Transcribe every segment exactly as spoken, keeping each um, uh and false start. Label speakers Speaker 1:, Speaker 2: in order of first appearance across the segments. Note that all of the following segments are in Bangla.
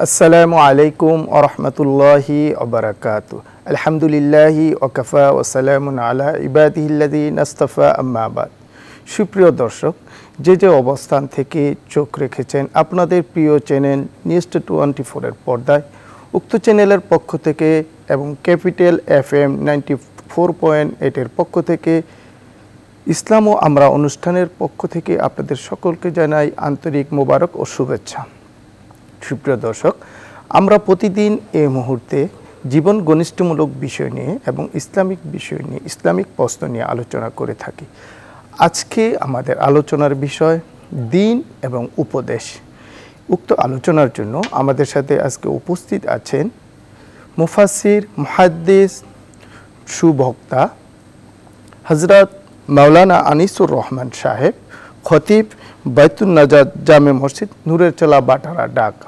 Speaker 1: আসসালামু আলাইকুম ওয়া রাহমাতুল্লাহি ওয়া বারাকাতুহু। আলহামদুলিল্লাহি ওয়া কাফা ওয়া সালামুন আলা ইবাদিহিল্লাযিনা ইসতাফা, আম্মা বাদ। সুপ্রিয় দর্শক, যে যে অবস্থান থেকে চোখ রেখেছেন আপনাদের প্রিয় চ্যানেল নিউজ টোয়েন্টি ফোর এর পর্দায়, উক্ত চ্যানেলের পক্ষ থেকে এবং capital FM ninety four point eight এর পক্ষ থেকে, ইসলাম ও আমরা অনুষ্ঠানের পক্ষ থেকে আপনাদের সকলকে জানাই আন্তরিক মোবারক ও শুভেচ্ছা। সুপ্রিয় দর্শক, আমরা প্রতিদিন এই মুহূর্তে জীবন ঘনিষ্ঠমূলক বিষয় নিয়ে এবং ইসলামিক বিষয় নিয়ে, ইসলামিক প্রশ্ন নিয়ে আলোচনা করে থাকি। আজকে আমাদের আলোচনার বিষয় দ্বীন এবং উপদেশ। উক্ত আলোচনার জন্য আমাদের সাথে আজকে উপস্থিত আছেন মুফাসসির, মুহাদ্দিস, সুবক্তা হযরত মাওলানা আনিসুর রহমান সাহেব, খতিব, বাইতুন নাজাত জামে মসজিদ, নূরের চলা, বাটারা, ঢাকা।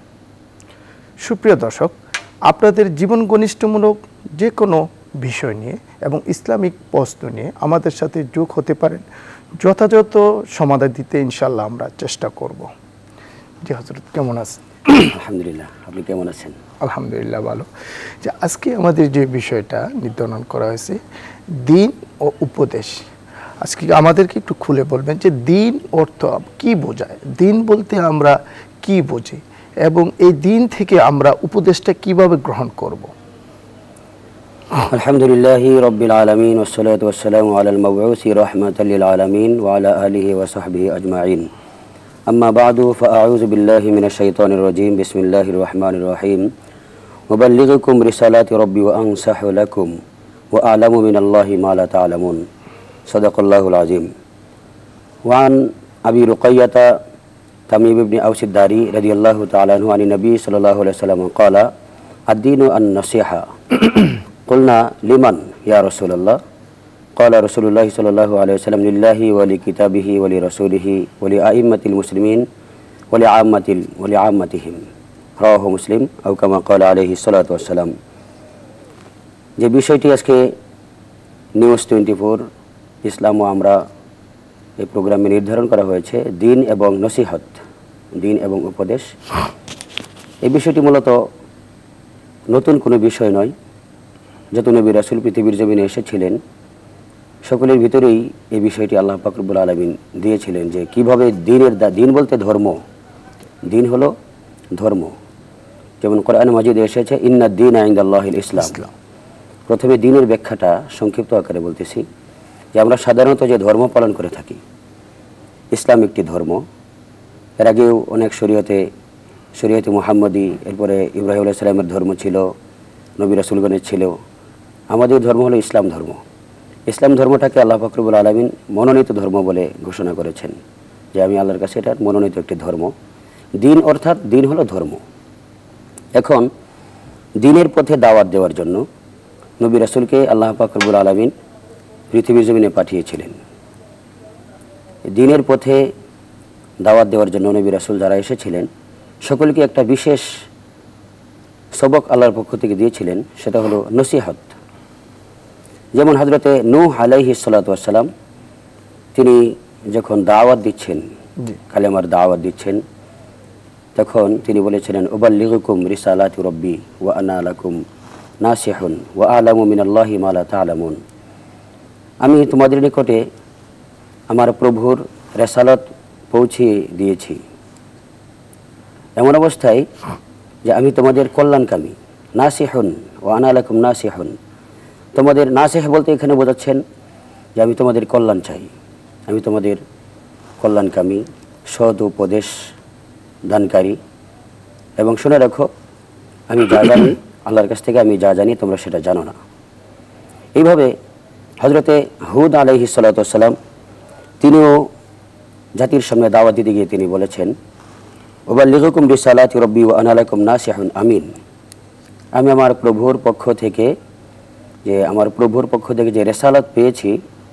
Speaker 1: সুপ্রিয় দর্শক, আপনাদের জীবন ঘনিষ্ঠমূলক যে কোনো বিষয় নিয়ে এবং ইসলামিক প্রশ্ন নিয়ে আমাদের সাথে যোগ হতে পারেন। যথাযথ সমাধান দিতে ইনশাল্লাহ আমরা চেষ্টা করব। জি হযরত, কেমন আছেন?
Speaker 2: আলহামদুলিল্লাহ, আপনি কেমন আছেন?
Speaker 1: আলহামদুলিল্লাহ ভালো। যে আজকে আমাদের যে বিষয়টা নির্ধারণ করা হয়েছে, দ্বীন ও উপদেশ। আজকে আমাদেরকে একটু খুলে বলবেন যে দ্বীন অর্থ কি বোঝায়, দ্বীন বলতে আমরা কি বুঝি এবং এই দ্বীন থেকে আমরা উপদেশটা কিভাবে গ্রহণ করব।
Speaker 2: আলহামদুলিল্লাহি রাব্বিল আলামিন ওয়াসসালাতু ওয়াসসালামু আলাল মাবউসি রাহমাতাল লিল আলামিন ওয়া আলা আলিহি ওয়া সাহবিহি আজমাইন। আম্মা বা'দু, ফাআউযু বিল্লাহি মিনাশ শাইতানির রাজীম। বিসমিল্লাহির রহমানির রহিম। উবাল্লিগুকুম রিসালাতি রাব্বি ওয়া আনসাহু লাকুম ওয়া আ'লামু মিনাল্লাহি মা লা তা'লামুন। সাদাকাল্লাহুল আযীম। ওয়া আন আবি রুকাইয়াতা তামিম ইবনে আওস আদ-দারি রাদিয়াল্লাহু তাআলা আনহু আন নবী সাল্লাল্লাহু আলাইহি ওয়াসাল্লাম ক্বালা আদ-দীনু আন-নাসিহা। কুলনা লিমান ইয়া রাসূলুল্লাহ? ক্বালা রাসূলুল্লাহ সাল্লাল্লাহু আলাইহি ওয়াসাল্লাম লিল্লাহি ওয়া লিকিতাবিহি ওয়া লিরাসূলিহি ওয়া লিআইম্মাতিল মুসলিমিন ওয়া লিআম্মাতিল ওয়া লিআম্মাতিহিম। রাওয়াহু মুসলিম আও কামা ক্বালা আলাইহি সাল্লাতু ওয়াসসালাম। যে বিষয়টি আজকে নিউজ টোয়েন্টি ফোর ইসলাম ও আমরা এই প্রোগ্রামে নির্ধারণ করা হয়েছে, দ্বীন এবং নসিহত, দ্বীন এবং উপদেশ। এই বিষয়টি মূলত নতুন কোনো বিষয় নয়। যত নবী রাসূল পৃথিবীর জমিনে এসেছিলেন, সকলের ভিতরেই এই বিষয়টি আল্লাহ পাক রব্বুল আলামিন দিয়েছিলেন যে কিভাবে দ্বীনের, দ্বীন বলতে ধর্ম, দ্বীন হলো ধর্ম। যেমন কোরআন মাজিদে এসেছে ইন্নাদ দীনা ইনদাল্লাহিল ইসলাম। প্রথমে দ্বীনের ব্যাখ্যাটা সংক্ষিপ্ত আকারে বলতেছি যে আমরা সাধারণত যে ধর্ম পালন করে থাকি, ইসলাম একটি ধর্ম। এর আগেও অনেক শরীয়তে, শরীয়তে মুহাম্মদী, এরপরে ইব্রাহিম আলাইহিস সালামের ধর্ম ছিল, নবী রাসূলগণের ছিল। আমাদের ধর্ম হলো ইসলাম ধর্ম। ইসলাম ধর্মটাকে আল্লাহ পাক রব্বুল আলামিন মনোনীত ধর্ম বলে ঘোষণা করেছেন যে আমি আল্লাহর কাছে এটা মনোনীত একটি ধর্ম। দ্বীন অর্থাৎ দ্বীন হলো ধর্ম। এখন দ্বীনের পথে দাওয়াত দেওয়ার জন্য নবী রাসূলকে আল্লাহ পাক রব্বুল আলামিন পৃথিবীর জমিনে পাঠিয়েছিলেন। দ্বীনের পথে দাওয়াত দেওয়ার জন্য নবী রাসূল যারা এসেছিলেন সকলকে একটা বিশেষ সবক আল্লাহর পক্ষ থেকে দিয়েছিলেন, সেটা হলো নসিহত। যেমন হযরতে নূহ আলাইহিস সালাতু ওয়াস সালাম, তিনি যখন দাওয়াত দিচ্ছেন, কালেমার দাওয়াত দিচ্ছেন, তখন তিনি বলেছিলেন উবাল্লিগুকুম রিসালাতি রাব্বি ওয়া আনা লাকুম নাসিহুন ওয়া আ'লামু মিনাল্লাহি মা লা তা'লামুন। আমি তোমাদের নিকটে আমার প্রভুর রেসালত পৌঁছিয়ে দিয়েছি, এমন অবস্থায় যে আমি তোমাদের কল্যাণকামী। নাসিহুন ওয়া আনা লাকুম নাসিহুন, তোমাদের নাসিহ বলতে এখানে বোঝাচ্ছেন যে আমি তোমাদের কল্যাণ চাই, আমি তোমাদের কল্যাণকামী, সৎ উপদেশ দানকারী। এবং শুনে রাখো, আমি যা জানি আল্লাহর কাছ থেকে, আমি যা জানি তোমরা সেটা জানো না। এইভাবে হযরতে হুদ আলাইহিস সালাতু ওয়াস সালাম, তিনিও জাতির সামনে দাওয়াত দিতে গিয়ে তিনি বলেছেন উবাল্লিগুকুম রিসালাতি রাব্বি ওয়া আনা লাকুম নাসিহুন আমিন। আমি আমার প্রভুর পক্ষ থেকে, যে আমার প্রভুর পক্ষ থেকে যে রেসালাত পেয়েছি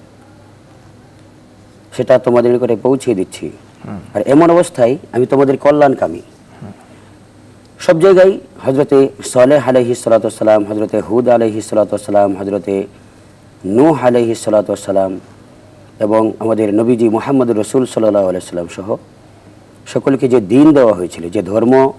Speaker 2: সেটা তোমাদের নিকটে পৌঁছে দিচ্ছি, আর এমন অবস্থায় আমি তোমাদের কল্যাণকামী। সব জায়গায় হযরতে সালেহ আলাইহিস সালাতু ওয়াস সালাম, হযরতে হুদ আলাইহিস সালাতু ওয়াস সালাম, হযরতে নূহ আলাইহিস সালাতু ওয়াস সালাম এবং আমাদের নবীজি মুহাম্মদ রাসূল সাল্লাল্লাহু আলাইহি সাল্লাম সহ সকলকে যে দ্বীন দেওয়া হয়েছিল, যে ধর্ম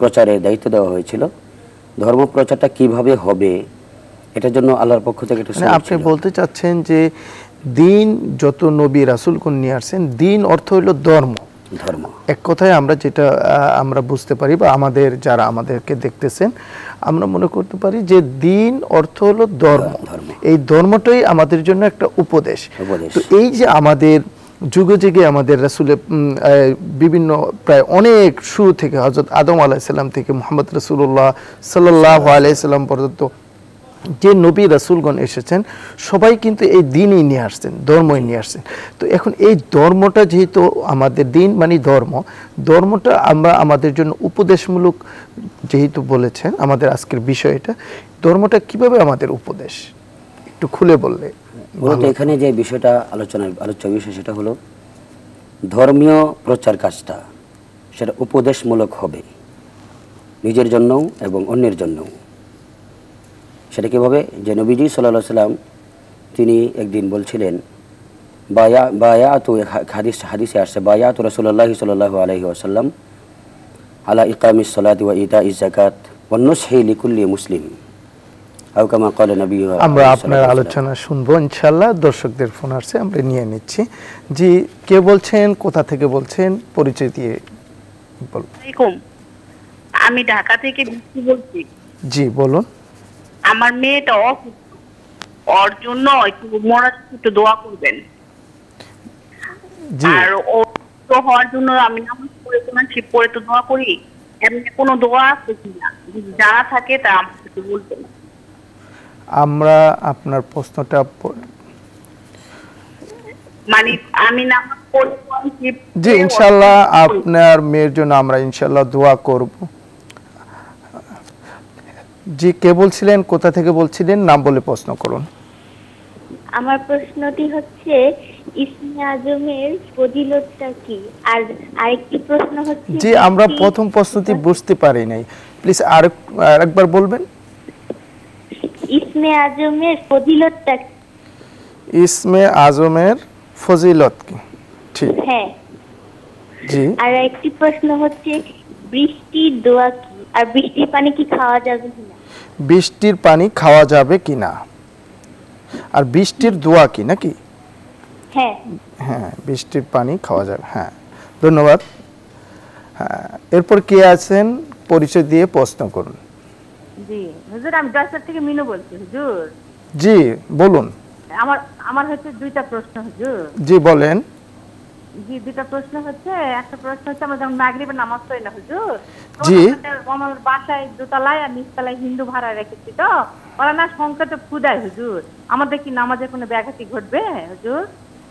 Speaker 2: প্রচারের দায়িত্ব দেওয়া হয়েছিল। ধর্ম প্রচারটা কিভাবে হবে এটার জন্য আল্লাহর পক্ষ থেকে একটা সুযোগ
Speaker 1: আপনি
Speaker 2: ছিল।
Speaker 1: বলতে চাচ্ছেন যে দিন যত নবী রাসূলগণ নিয়ে আসছেন, দিন অর্থ হলো ধর্ম।
Speaker 2: ধর্ম
Speaker 1: এক কথায় আমরা যেটা আহ, আমরা বুঝতে পারি বা আমাদের যারা আমাদেরকে দেখতেছেন আমরা মনে করতে পারি যে দিন অর্থ হলো ধর্ম।
Speaker 2: ধর্ম।
Speaker 1: এই ধর্মটাই আমাদের জন্য একটা উপদেশ।
Speaker 2: উপদেশ।
Speaker 1: তো এই যে আমাদের যুগে যুগে আমাদের রাসূলের উম, আহ, বিভিন্ন প্রায় অনেক শুরু থেকে হযরত আদম আলাইহিস সালাম থেকে মুহাম্মদ রাসূলুল্লাহ সাল্লাল্লাহু আলাইহি সাল্লাম পর্যন্ত যে নবী রাসূলগণ এসেছেন সবাই কিন্তু এই দিনই নিয়ে আসছেন, ধর্মই নিয়ে আসছেন। তো এখন এই ধর্মটা যেহেতু আমাদের দিন মানে ধর্ম, ধর্মটা আমরা আমাদের জন্য উপদেশমূলক যেহেতু বলেছেন আমাদের আজকের বিষয়টা, ধর্মটা কিভাবে আমাদের উপদেশ একটু খুলে বললে
Speaker 2: মূলত এখানে যে বিষয়টা আলোচনা আলোচ্য বিষয় সেটা হলো ধর্মীয় প্রচার কাজটা সেটা উপদেশমূলক হবে নিজের জন্যও এবং অন্যের জন্যও। সেটা কীভাবে? যে নবীজি সাল্লাল্লাহু আলাইহি সাল্লাম তিনি একদিন বলছিলেন বায়া বায়াতু হাদিস হাদিসে আসছে বায়াতু রাসূলুল্লাহি সাল্লাল্লাহু আলাইহি ওয়াসাল্লাম আলা ইকামিস সালাতি ওয়া ইতাইজ যাকাত ওয়া নুসহি লিকুল্লি মুসলিম আও কামা ক্বালা নবী।
Speaker 1: আমরা আপনার আলোচনা শুনবো ইনশাআল্লাহ। দর্শকদের ফোন আসছে, আমরা নিয়ে নিচ্ছি। জি, কে বলছেন, কোথা থেকে বলছেন, পরিচয় দিয়ে বলুন।
Speaker 3: আমি ঢাকা থেকে বলছি।
Speaker 1: জি বলুন।
Speaker 3: আমার মেয়েটা অসুস্থ, ওর জন্য একটু মরার একটু দোয়া করবেন।
Speaker 1: জি।
Speaker 3: আর ও তো হওয়ার জন্য আমি নামাজ পড়ে কোরআন শরীফ পড়ে তো দোয়া করি, এমনি কোনো দোয়া আছে কিনা যদি জানা থাকে তা আমাকে একটু বলবেন।
Speaker 1: আমরা আপনার প্রশ্নটা
Speaker 3: মানে আমি নামাজ পড়ে কোরআন শরীফ
Speaker 1: জি ইনশাআল্লাহ আপনার মেয়ের জন্য আমরা ইনশাআল্লাহ দোয়া করব। জি, কে বলছিলেন, কোথা থেকে বলছিলেন, নাম বলে প্রশ্ন করুন।
Speaker 4: আমার প্রশ্নটি হচ্ছে ইসমে আজমের ফজিলতটা কি? আর আরেকটি প্রশ্ন হচ্ছে
Speaker 1: জি আমরা প্রথম প্রশ্নটি বুঝতে পারি নাই, প্লিজ আরেক আরেকবার বলবেন।
Speaker 4: ইসমে আজমের ফজিলতটা কি?
Speaker 1: ইসমে আজমের ফজিলত কি? ঠিক।
Speaker 4: হ্যাঁ।
Speaker 1: জি।
Speaker 4: আর একটি প্রশ্ন হচ্ছে বৃষ্টির দোয়া কি? আর বৃষ্টির পানি কি খাওয়া যাবে কিনা?
Speaker 1: বৃষ্টির পানি খাওয়া যাবে কিনা আর বৃষ্টির দোয়া কি নাকি?
Speaker 4: হ্যাঁ
Speaker 1: হ্যাঁ, বৃষ্টির পানি খাওয়া যাবে। হ্যাঁ, ধন্যবাদ। হ্যাঁ, এরপর কে আছেন, পরিচয় দিয়ে প্রশ্ন করুন।
Speaker 5: জি হুজুর, আমি জয়পুর থেকে মিনু বলছি হুজুর।
Speaker 1: জি বলুন।
Speaker 5: আমার আমার হচ্ছে দুইটা প্রশ্ন হুজুর।
Speaker 1: জি বলেন।
Speaker 5: জি দুইটা প্রশ্ন হচ্ছে, একটা প্রশ্ন হচ্ছে আমরা যখন মাগরিবের নামাজ পড়ি না হুজুর,
Speaker 1: জি।
Speaker 5: আমার বাসায় দোতলায় আর নিচতলায় হিন্দু ভাড়া রেখেছি, তো ওরা না সংকটে ফুদায় হুজুর, আমাদের কি নামাজে কোনো ব্যাঘাতি ঘটবে হুজুর?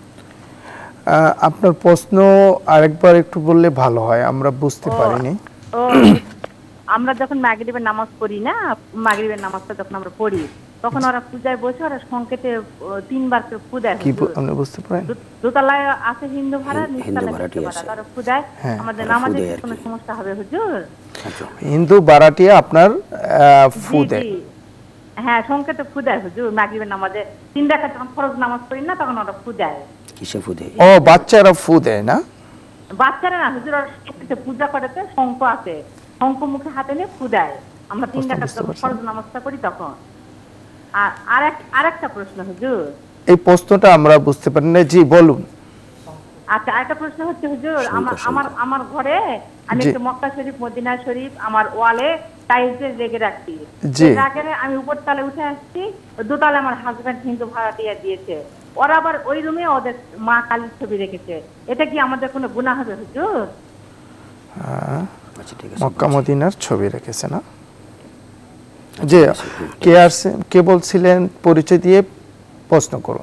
Speaker 1: আপনার প্রশ্ন আরেকবার একটু বললে ভালো হয়, আমরা বুঝতে পারিনি।
Speaker 5: ও আমরা যখন মাগরিবের নামাজ পড়ি না, মাগরিবের নামাজটা যখন আমরা পড়ি তখন ওরা পূজায় বসে ওরা সংকেতে তিনবার করে পূজায়
Speaker 1: কি আপনি বুঝতে পারেন?
Speaker 5: দোতলায় আছে হিন্দু ভাড়া, নিচতলায় ওরা পূজায়, আমাদের নামাজে কোনো সমস্যা হবে হুজুর?
Speaker 1: হিন্দু ভাড়াটিয়া আপনার ফুদে?
Speaker 5: হ্যাঁ, সংকেতে পূজায় হুজুর, মাগরিবের নামাজে তিন রাকাত যখন ফরজ নামাজ পড়ি না তখন ওরা পূজায়।
Speaker 2: কিসে ফুদে?
Speaker 1: ও বাচ্চারা ফুদে না?
Speaker 5: বাচ্চারা না হুজুর, ওরা পূজা করেতে শঙ্খ আছে, শঙ্খ মুখে হাতে নিয়ে পূজায়, আমরা তিন রাকাত যখন ফরজ নামাজটা করি তখন। আর আরেক আরেকটা প্রশ্ন হুজুর।
Speaker 1: এই প্রশ্নটা আমরা বুঝতে পারি না। জি বলুন।
Speaker 5: আচ্ছা, আরেকটা প্রশ্ন হচ্ছে হুজুর, আমার আমার আমার ঘরে আমি একটা মক্কা শরীফ, মদিনা শরীফ আমার ওয়ালে টাইলসে লেগে রাখছি। রাখে আমি উপর তলায় উঠে আসছি, দোতলায় আমার হাজবেন্ড হিন্দু ভাড়াটিয়া দিয়েছে, ওরা আবার ওই রুমে ওদের মা কালীর ছবি রেখেছে, এটা কি আমাদের কোনো গুনাহ হবে হুজুর?
Speaker 1: হ্যাঁ, মক্কা মদিনার ছবি রেখেছে না? জি, কে আসছে, কে বলছিলেন, পরিচয় দিয়ে প্রশ্ন করুন।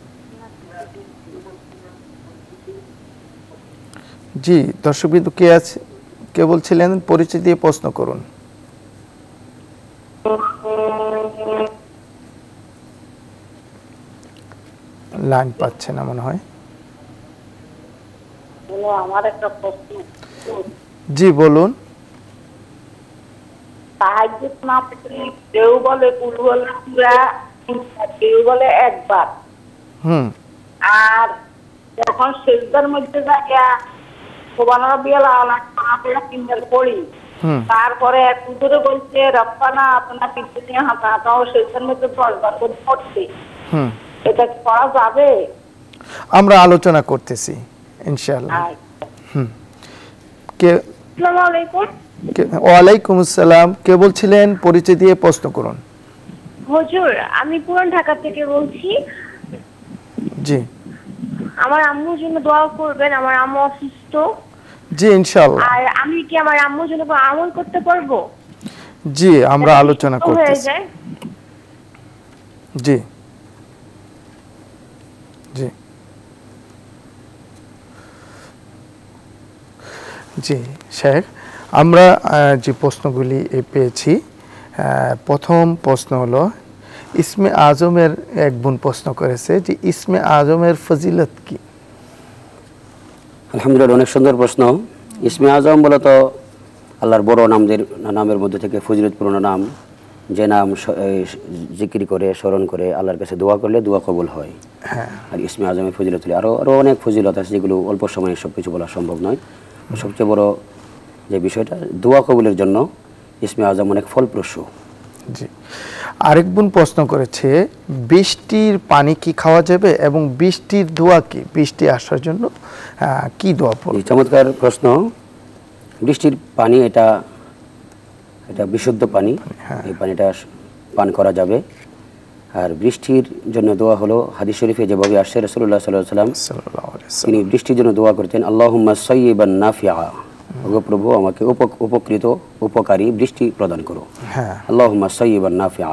Speaker 1: জি দর্শকবৃন্দ, কে আছে, কে বলছিলেন, পরিচয় দিয়ে প্রশ্ন করুন। লাইন পাচ্ছে না মনে হয়।
Speaker 3: আমার একটা প্রশ্ন।
Speaker 1: জি বলুন।
Speaker 3: তাহাজ্জুদ না পড়লে কেউ বলে কুল বলে সূরা, কেউ বলে একবার।
Speaker 1: হুম।
Speaker 3: আর যখন সিজদার মধ্যে যায় সুবহান রাব্বিয়াল আলা আমরা তিনবার পড়ি,
Speaker 5: তারপরে এক পুজোরে বলছে রব্বানা আপনার পিছনে হাতা হাতাও সেখান মধ্যে বরবাদ করতে
Speaker 1: হুম
Speaker 5: এটা কি করা যাবে?
Speaker 1: আমরা আলোচনা করতেছি ইনশাআল্লাহ। হুম কে
Speaker 4: আসসালামু আলাইকুম।
Speaker 1: ওয়ালাইকুম আসসালাম, কে বলছিলেন? পরিচয় দিয়ে প্রশ্ন করুন।
Speaker 4: হুজুর, আমি পুরান ঢাকা থেকে বলছি।
Speaker 1: জি,
Speaker 4: আমার আম্মুর জন্য দোয়া করবেন, আমার আম্মু অসুস্থ।
Speaker 1: জি ইনশাআল্লাহ।
Speaker 4: আর আমি কি আমার আম্মুর জন্য কোনো আমল করতে পারবো?
Speaker 1: জি, আমরা আলোচনা করতেছি। জি জি জি শেখ, আমরা যে প্রশ্নগুলি পেয়েছি, প্রথম প্রশ্ন হলো ইসমে আজমের, এক বোন প্রশ্ন করেছে যে ইসমে আজমের ফজিলত কি?
Speaker 2: আলহামদুলিল্লাহ, অনেক সুন্দর প্রশ্ন। ইসমে আজম মূলত আল্লাহর বড় নামদের নামের মধ্যে থেকে ফজিলতপূর্ণ নাম, যে নাম জিকির করে স্মরণ করে আল্লাহর কাছে দোয়া করলে দোয়া কবুল হয়।
Speaker 1: হ্যাঁ,
Speaker 2: আর ইসমে আজমের ফজিলত হলে আরও আরও অনেক ফজিলত আছে, যেগুলো অল্প সময়ে সব কিছু বলা সম্ভব নয়। সবচেয়ে বড় যে বিষয়টা, দোয়া কবুলের জন্য ইসমে আজম অনেক ফলপ্রসূ।
Speaker 1: জি, আরেক বোন প্রশ্ন করেছে বৃষ্টির পানি কি খাওয়া যাবে এবং বৃষ্টির দোয়া কি? বৃষ্টি আসার জন্য কি দোয়া পড়ব?
Speaker 2: চমৎকার প্রশ্ন। বৃষ্টির পানি এটা এটা বিশুদ্ধ পানি, এই পানিটা পান করা যাবে। আর বৃষ্টির জন্য দোয়া হলো হাদিস শরীফে যেভাবে আসছে, রাসূলুল্লাহ সাল্লাল্লাহু আলাইহি ওয়াসাল্লাম তিনি বৃষ্টির জন্য দোয়া করতেন, আল্লাহুম্মা সাইয়্যিবান নাফিআ, ওগো প্রভু আমাকে উপকৃত উপকারী বৃষ্টি প্রদান করো। হ্যাঁ, আল্লাহুম্মা সাইয়্যিবান নাফিআ।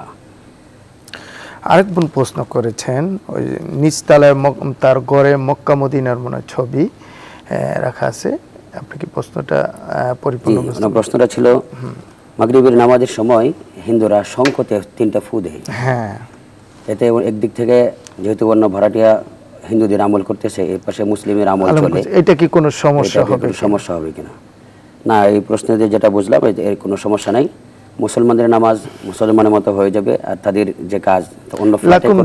Speaker 1: আরেক বোন প্রশ্ন করেছেন, ওই নিচতলায় তার ঘরে মক্কা মদিনার মনে ছবি রাখা আছে, আপনি কি প্রশ্নটা পরিপূর্ণ?
Speaker 2: প্রশ্নটা ছিল মাগরিবের নামাজের সময় হিন্দুরা শঙ্খতে তিনটা ফু দেয়। হ্যাঁ, এতে একদিক থেকে যেহেতু অন্য ভাড়াটিয়া হিন্দুদের আমল করতেছে, এর পাশে মুসলিমের আমল চলে,
Speaker 1: এটা কি কোনো সমস্যা হবে?
Speaker 2: সমস্যা হবে কিনা? না, এই প্রশ্নে যেটা বুঝলাম এর কোনো সমস্যা নাই। মুসলমানদের নামাজ মুসলমানের মতো হয়ে যাবে, আর তাদের যে কাজ অন্য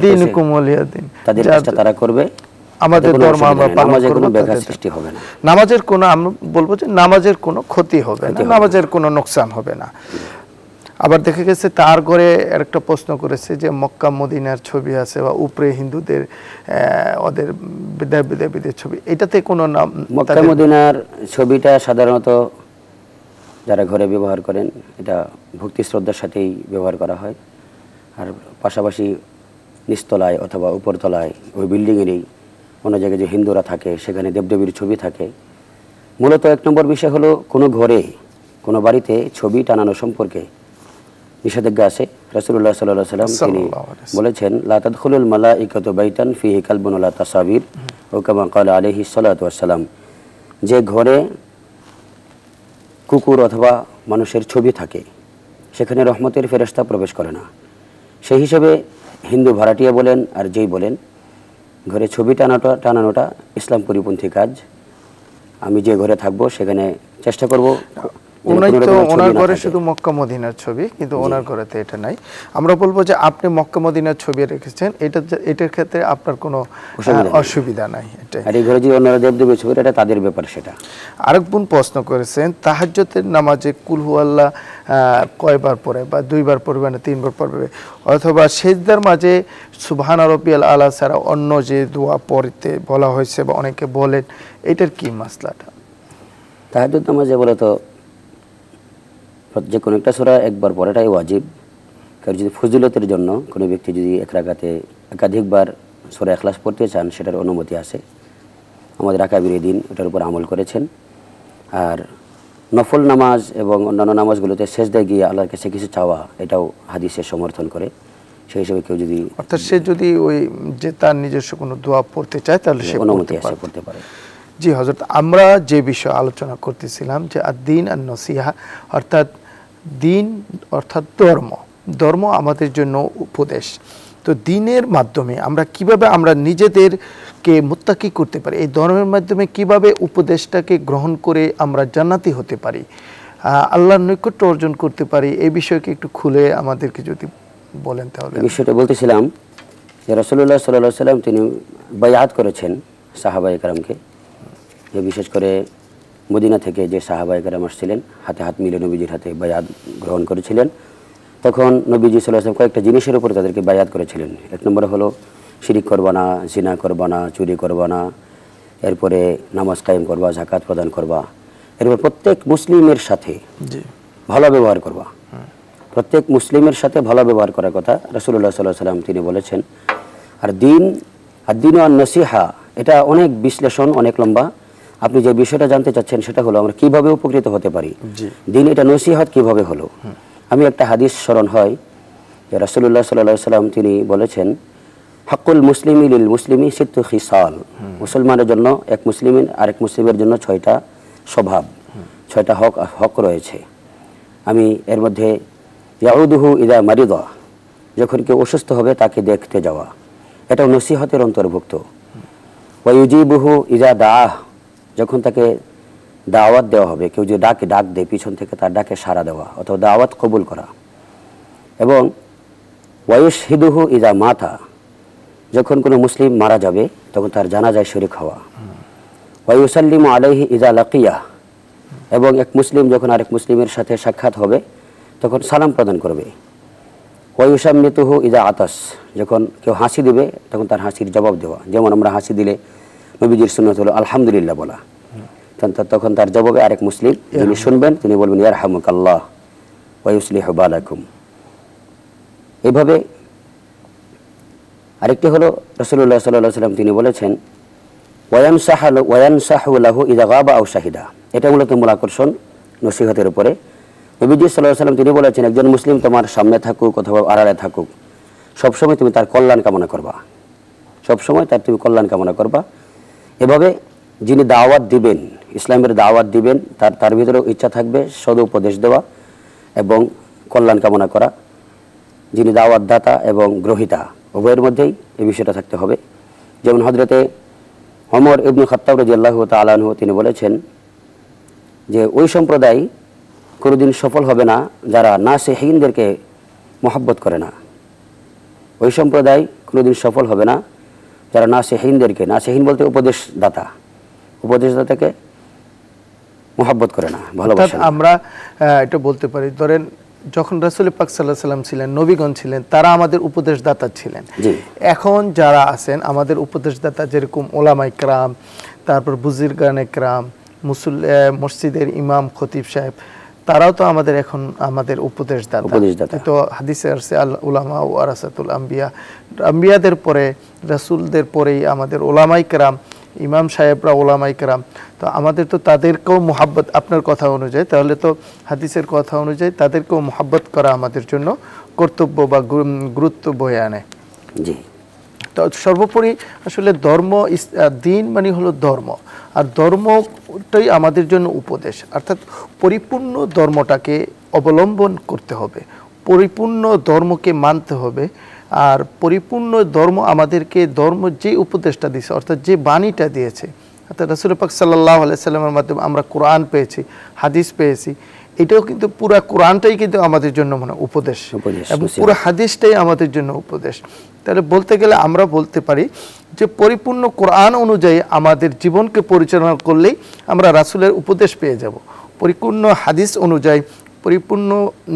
Speaker 2: তাদের কাজটা তারা করবে। আমাদের ধর্ম আমরা পালন করব, কোনো ব্যাঘাত সৃষ্টি হবে না।
Speaker 1: নামাজের কোনো, আমরা বলবো যে নামাজের কোনো ক্ষতি হবে না, নামাজের কোনো নোকসান হবে না। আবার দেখা গেছে তার ঘরে একটা প্রশ্ন করেছে যে মক্কা মদিনার ছবি আছে বা উপরে হিন্দুদের ওদের বিদায় বিদায় বিদায় ছবি, এটাতে কোনো নাম?
Speaker 2: মক্কা মদিনার ছবিটা সাধারণত যারা ঘরে ব্যবহার করেন, এটা ভক্তি শ্রদ্ধার সাথেই ব্যবহার করা হয়। আর পাশাপাশি নিচতলায় অথবা উপরতলায় ওই বিল্ডিংয়েরই অন্য জায়গায় যে হিন্দুরা থাকে সেখানে দেবদেবীর ছবি থাকে। মূলত এক নম্বর বিষয় হলো, কোনো ঘরে কোনো বাড়িতে ছবি টানানো সম্পর্কে নিষেধাজ্ঞা আছে। রাসূলুল্লাহ সাল্লাল্লাহু আলাইহি ওয়াসাল্লাম তিনি বলেছেন, লা তাদখুলুল মালাইকাতু বাইতান ফিহি কালবুন ওয়া লা তাসাবির, ও কামা ক্বালা আলাইহিস সালাতু ওয়াস সালাম। যে ঘরে কুকুর অথবা মানুষের ছবি থাকে সেখানে রহমতের ফেরেশতা প্রবেশ করে না। সেই হিসেবে হিন্দু ভাড়াটিয়া বলেন আর যেই বলেন, ঘরে ছবি টানাটা টানানোটা ইসলাম পরিপন্থী কাজ। আমি যে ঘরে থাকবো সেখানে চেষ্টা করব
Speaker 1: ওনার ঘরে শুধু মক্কা মদিনার ছবি, কিন্তু ওনার ঘরেতে এটা নাই। আমরা বলবো যে আপনি মক্কা মদিনার ছবি রেখেছেন, এটা এটার ক্ষেত্রে আপনার কোনো অসুবিধা নাই। এটা
Speaker 2: আর এই ঘরে যে অন্যরা দেবদেবীর ছবি, এটা তাদের ব্যাপার। সেটা
Speaker 1: আরেক বোন প্রশ্ন করেছেন তাহাজ্জুদের নামাজে কুল হুয়াল্লাহ কয়বার পড়ে, বা দুইবার পড়বে না তিনবার পড়বে, অথবা সেজদার মাঝে সুবহান রাব্বিয়াল আলা ছাড়া অন্য যে দোয়া পড়তে বলা হয়েছে বা অনেকে বলেন, এটার কি মাসলাটা?
Speaker 2: তাহাজ্জুদ নামাজে বলতো যে কোনো একটা সূরা একবার পড়াটাই ওয়াজিব। কারণ যদি ফজিলতের জন্য কোনো ব্যক্তি যদি এক রাকাতে একাধিকবার সূরা ইখলাস পড়তে চান, সেটার অনুমতি আছে। আমাদের আকাবির দিন ওটার উপর আমল করেছেন। আর নফল নামাজ এবং অন্যান্য নামাজগুলোতে সেজদায় গিয়ে আল্লাহর কাছে কিছু চাওয়া, এটাও হাদিসে সমর্থন করে। সেই হিসেবে কেউ যদি,
Speaker 1: অর্থাৎ সে যদি ওই যে তার নিজস্ব কোনো দোয়া পড়তে চায় তাহলে সে
Speaker 2: অনুমতি আছে, পড়তে পারে।
Speaker 1: জি হযরত, আমরা যে বিষয় আলোচনা করতেছিলাম যে আদ-দীন আন-নসিহা, অর্থাৎ দিন অর্থাৎ ধর্ম, ধর্ম আমাদের জন্য উপদেশ। তো দিনের মাধ্যমে আমরা কিভাবে আমরা নিজেদেরকে মুত্তাকি করতে পারি, এই ধর্মের মাধ্যমে কিভাবে উপদেশটাকে গ্রহণ করে আমরা জান্নাতি হতে পারি, আল্লাহর নৈকট্য অর্জন করতে পারি, এই বিষয়কে একটু খুলে আমাদেরকে যদি বলেন তাহলে।
Speaker 2: বিষয়টা বলতেছিলাম যে রাসূলুল্লাহ সাল্লাল্লাহু আলাইহি ওয়াসাল্লাম তিনি বায়াত করেছেন সাহাবায়ে কেরামকে, যে বিশেষ করে মদিনা থেকে যে সাহাবায়ে কেরাম আসছিলেন হাতে হাত মিলে নবীজির হাতে বায়াত গ্রহণ করেছিলেন, তখন নবীজি সাল্লাল্লাহু আলাইহি ওয়াসাল্লাম কয়েকটা জিনিসের উপর তাদেরকে বায়াত করেছিলেন। এক নম্বরে হলো শিরিক করবা না, জিনা করবা না, চুরি করবা না, এরপরে নামাজ কায়েম করবা, যাকাত প্রদান করবা, এরপর প্রত্যেক মুসলিমের সাথে ভালো ব্যবহার করবা, প্রত্যেক মুসলিমের সাথে ভালো ব্যবহার করার কথা রাসূলুল্লাহ সাল্লাল্লাহু আলাইহি ওয়াসাল্লাম তিনি বলেছেন। আর দিন আর দিন আর নসিহা, এটা অনেক বিশ্লেষণ, অনেক লম্বা। আপনি যে বিষয়টা জানতে চাচ্ছেন সেটা হলো আমরা কিভাবে উপকৃত হতে পারি, দিন এটা নসিহত কিভাবে হলো। আমি একটা হাদিস স্মরণ হয় যে রাসূলুল্লাহ সাল্লাল্লাহু আলাইহি ওয়াসাল্লাম তিনি বলেছেন, হাক্কুল মুসলিমি লিল মুসলিমি সিত্তু খিসাল, মুসলমানের জন্য এক মুসলিমের আরেক মুসলিমের জন্য ছয়টা স্বভাব, ছয়টা হক হক রয়েছে। আমি এর মধ্যে ইয়াউদুহু ইদা মারিদা, যখন কেউ অসুস্থ হবে তাকে দেখতে যাওয়া, এটাও নসিহতের অন্তর্ভুক্ত। ওয়া ইউজিবুহু ইদা দাআহ, যখন তাকে দাওয়াত দেওয়া হবে, কেউ যে ডাকে ডাক দেয় পিছন থেকে তার ডাকে সাড়া দেওয়া অথবা দাওয়াত কবুল করা। এবং ওয়ায়ুশহিদুহু ইদা মাতা, যখন কোনো মুসলিম মারা যাবে তখন তার জানাজায় শরীক হওয়া। ওয়ায়ুসাল্লিমু আলাইহি ইদা লাকিয়া, এবং এক মুসলিম যখন আরেক মুসলিমের সাথে সাক্ষাৎ হবে তখন সালাম প্রদান করবে। ওয়ায়ুসাম্মিতুহু ইদা আতাস, যখন কেউ হাসি দিবে তখন তার হাসির জবাব দেওয়া। যেমন আমরা হাসি দিলে নবীজির সুন্নাত হলো আলহামদুলিল্লাহ বলা, তখন তার জবাবে আরেক মুসলিম যিনি শুনবেন তিনি বলবেন ইয়ারহামুকাল্লাহ ওয়া ইউসলিহু বালাকুম। এইভাবে আরেকটি হলো রাসূলুল্লাহ সাল্লাল্লাহু আলাইহি ওয়াসাল্লাম তিনি বলেছেন ওয়ায়ানসাহু ওয়ায়ানসাহু লাহু ইযা গাবা আও শাহিদা, এটা মূলত মূল আকর্ষণ নসিহতের উপরে। নবীজি সাল্লাল্লাহু আলাইহি ওয়াসাল্লাম তিনি বলেছেন, একজন মুসলিম তোমার সামনে থাকুক অথবা আড়ালে থাকুক, সবসময় তুমি তার কল্যাণ কামনা করবা, সবসময় তার তুমি কল্যাণ কামনা করবা। এভাবে যিনি দাওয়াত দিবেন, ইসলামের দাওয়াত দিবেন, তার তার ভিতরেও ইচ্ছা থাকবে সদ উপদেশ দেওয়া এবং কল্যাণ কামনা করা। যিনি দাওয়াত দাতা এবং গ্রহীতা উভয়ের মধ্যেই এই বিষয়টা থাকতে হবে। যেমন হযরতে ওমর ইবনে খাত্তাব রাদিয়াল্লাহু তাআলা আনহু তিনি বলেছেন যে ওই সম্প্রদায় কোনোদিন সফল হবে না যারা নাসিহিনদেরকে মহব্বত করে না। ওই সম্প্রদায় কোনোদিন সফল হবে না যারা নাসিহিনদেরকে, নাসিহিন বলতে উপদেশদাতা, উপদেশদাতাকে মহব্বত করে না, ভালোবাসে না।
Speaker 1: আমরা এটা বলতে পারি, ধরেন যখন রাসূল পাক সাল্লাল্লাহু আলাইহি ওয়াসাল্লাম ছিলেন, নবীগণ ছিলেন, তারা আমাদের উপদেশদাতা ছিলেন। এখন যারা আছেন আমাদের উপদেশদাতা, যেরকম ওলামায়ে কেরাম, তারপর বুজুর্গানে কেরাম, মুসল মসজিদের ইমাম খতিব সাহেব, তারাও তো আমাদের এখন আমাদের উপদেশদাতা। তো হাদিসে আসছে আল উলামা ওয়ারাসাতুল আম্বিয়া, আম্বিয়াদের পরে রাসূলদের পরেই আমাদের ওলামায়ে কেরাম, ইমাম সাহেবরা ওলামায়ে কেরাম। তো আমাদের তো তাদেরকেও মোহাব্বত, আপনার কথা অনুযায়ী তাহলে তো হাদিসের কথা অনুযায়ী তাদেরকেও মোহাব্বত করা আমাদের জন্য কর্তব্য বা গুরুত্ব বয়ে আনে।
Speaker 2: জি,
Speaker 1: তো সর্বোপরি আসলে ধর্ম, দিন মানে হলো ধর্ম, আর ধর্মটাই আমাদের জন্য উপদেশ, অর্থাৎ পরিপূর্ণ ধর্মটাকে অবলম্বন করতে হবে, পরিপূর্ণ ধর্মকে মানতে হবে। আর পরিপূর্ণ ধর্ম আমাদেরকে, ধর্ম যে উপদেশটা দিয়েছে অর্থাৎ যে বাণীটা দিয়েছে, অর্থাৎ রাসূল পাক সাল্লাল্লাহু আলাইহি সাল্লামের মাধ্যমে আমরা কোরআন পেয়েছি, হাদিস পেয়েছি, এটাও কিন্তু পুরো কোরআনটাই কিন্তু আমাদের জন্য মানে উপদেশ, এবং পুরো হাদিসটাই আমাদের জন্য উপদেশ। তাহলে বলতে গেলে আমরা বলতে পারি যে পরিপূর্ণ কোরআন অনুযায়ী আমাদের জীবনকে পরিচালনা করলেই আমরা রাসূলের উপদেশ পেয়ে যাব। পরিপূর্ণ হাদিস অনুযায়ী, পরিপূর্ণ